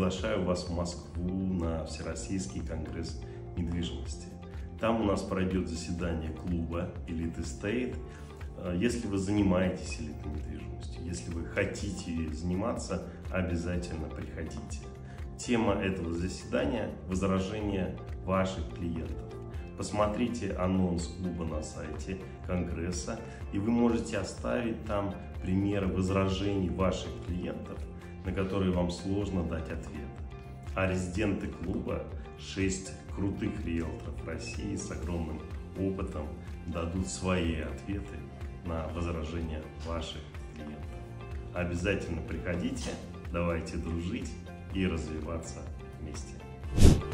приглашаю вас в Москву на Всероссийский конгресс недвижимости. Там у нас пройдет заседание клуба Elite Estate. Если вы занимаетесь элитной недвижимостью, если вы хотите заниматься, обязательно приходите. Тема этого заседания – возражения ваших клиентов. Посмотрите анонс клуба на сайте Конгресса, и вы можете оставить там примеры возражений ваших клиентов, на которые вам сложно дать ответ. А резиденты клуба, 6 крутых риэлторов России с огромным опытом, дадут свои ответы на возражения ваших клиентов. Обязательно приходите, давайте дружить и развиваться вместе.